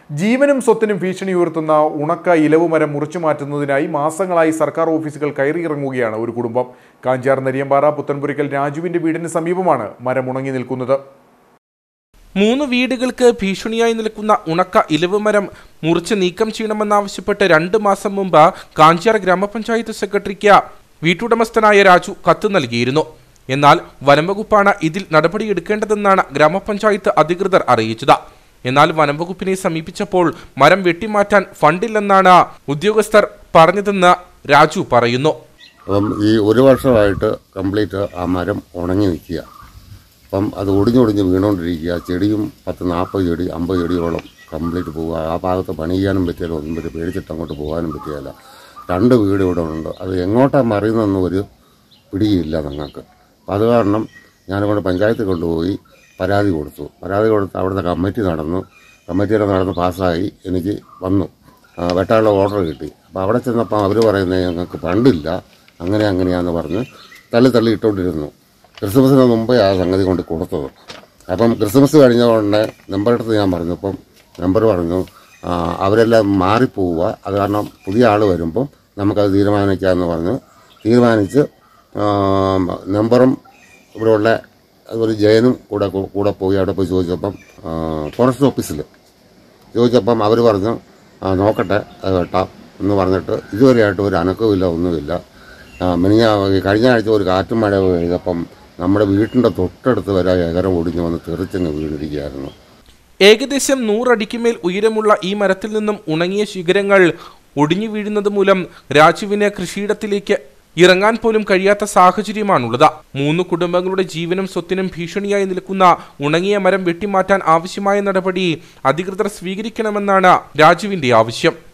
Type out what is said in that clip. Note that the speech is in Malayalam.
ജീവനും സ്വത്തിനും ഭീഷണി ഉയർത്തുന്ന ഉണക്ക ഇലവ് മരം മുറിച്ചു മാറ്റുന്നതിനായി മാസങ്ങളായി സർക്കാർ ഓഫീസുകൾ കയറിയിറങ്ങുകയാണ് ഒരു കുടുംബം. കാഞ്ചാർ നെരിയമ്പാറ പുത്തൻപുരയ്ക്കൽ രാജുവിന്റെ വീടിന് സമീപമാണ് മരം ഉണങ്ങി നിൽക്കുന്നത്. 3 വീടുകൾക്ക് ഭീഷണിയായി നിൽക്കുന്ന ഉണക്ക ഇലവ് മരം മുറിച്ച് നീക്കം ചെയ്യണമെന്നാവശ്യപ്പെട്ട് 2 മാസം മുമ്പ് കാഞ്ചാർ ഗ്രാമപഞ്ചായത്ത് സെക്രട്ടറിക്ക് വീട്ടുടമസ്ഥനായ രാജു കത്ത് നൽകിയിരുന്നു. എന്നാൽ വനംവകുപ്പാണ് ഇതിൽ നടപടിയെടുക്കേണ്ടതെന്നാണ് ഗ്രാമപഞ്ചായത്ത് അധികൃതർ അറിയിച്ചത്. എന്നാൽ വനംവകുപ്പിനെ സമീപിച്ചപ്പോൾ മരം വെട്ടിമാറ്റാൻ ഫണ്ടില്ലെന്നാണ് ഉദ്യോഗസ്ഥർ പറഞ്ഞതെന്ന് രാജു പറയുന്നു. അപ്പം ഈ 1 വർഷമായിട്ട് കംപ്ലീറ്റ് ആ മരം ഉണങ്ങി നിൽക്കുക. അപ്പം അത് ഒടിഞ്ഞൊടിഞ്ഞ് വീണുകൊണ്ടിരിക്കുക. ചെടിയും 10-40 ചെടി 50 ചെടിയോളം കംപ്ലീറ്റ് പോവുക. ആ ഭാഗത്ത് പണി ചെയ്യാനും പറ്റിയാലും ഒന്നും പറ്റി പേടിച്ചിട്ട് അങ്ങോട്ട് പോകാനും പറ്റിയല്ല. 2 വീട് ഇവിടെ ഉണ്ട്. അത് എങ്ങോട്ടാണ് മറിയുന്നതെന്ന് ഒരു പിടിയില്ല ഞങ്ങൾക്ക്. അപ്പം അത് കാരണം ഞാനിവിടെ പഞ്ചായത്തിൽ കൊണ്ടുപോയി പരാതി കൊടുത്തു. അവിടുത്തെ കമ്മിറ്റി നടന്ന് പാസ്സായി എനിക്ക് വന്നു. വെട്ടാനുള്ള ഓർഡർ കിട്ടി. അപ്പോൾ അവിടെ ചെന്നപ്പോൾ അവർ പറയുന്നത് ഞങ്ങൾക്ക് ഫണ്ടില്ല, അങ്ങനെയാണെന്ന് പറഞ്ഞ് തള്ളി ഇട്ടുകൊണ്ടിരുന്നു. ക്രിസ്മസിന് മുമ്പേ ആ സംഗതി കൊണ്ട് കൊടുത്തത്. അപ്പം ക്രിസ്മസ് കഴിഞ്ഞ ഉടനെ നമ്പർ എടുത്ത് ഞാൻ പറഞ്ഞപ്പം നമ്പർ പറഞ്ഞു അവരെല്ലാം മാറിപ്പോവുക, അത് കാരണം പുതിയ ആൾ വരുമ്പം നമുക്കത് തീരുമാനിക്കാമെന്ന് പറഞ്ഞ് തീരുമാനിച്ച് നമ്പറും ഇവിടെയുള്ള അതുപോലെ ജയനും കൂടെ പോയി അവിടെ പോയി ചോദിച്ചപ്പം ഫോറസ്റ്റ് ഓഫീസിൽ ചോദിച്ചപ്പം അവർ പറഞ്ഞു നോക്കട്ടെ അത് വെട്ടാം എന്ന് പറഞ്ഞിട്ട് ഇതുവരെയായിട്ട് ഒരു അനക്കവുമില്ല, ഒന്നുമില്ല. കഴിഞ്ഞ ആഴ്ച ഒരു കാറ്റും മഴ പെയ്തപ്പം നമ്മുടെ വീട്ടിൻ്റെ തൊട്ടടുത്ത് വരെ ഏകരം ഒടിഞ്ഞു വന്ന് തെറിച്ചങ്ങ് വീണിരിക്കുകയായിരുന്നു. ഏകദേശം 100 അടിക്ക് മേൽ ഉയരമുള്ള ഈ മരത്തിൽ നിന്നും ഉണങ്ങിയ ശിഖരങ്ങൾ ഒടിഞ്ഞു വീഴുന്നത് മൂലം രാജുവിന് കൃഷിയിടത്തിലേക്ക് ഇറങ്ങാൻ പോലും കഴിയാത്ത സാഹചര്യമാണുള്ളത്. 3 കുടുംബങ്ങളുടെ ജീവനും സ്വത്തിനും ഭീഷണിയായി നിൽക്കുന്ന ഉണങ്ങിയ മരം വെട്ടിമാറ്റാൻ ആവശ്യമായ നടപടി അധികൃതർ സ്വീകരിക്കണമെന്നാണ് രാജുവിന്റെ ആവശ്യം.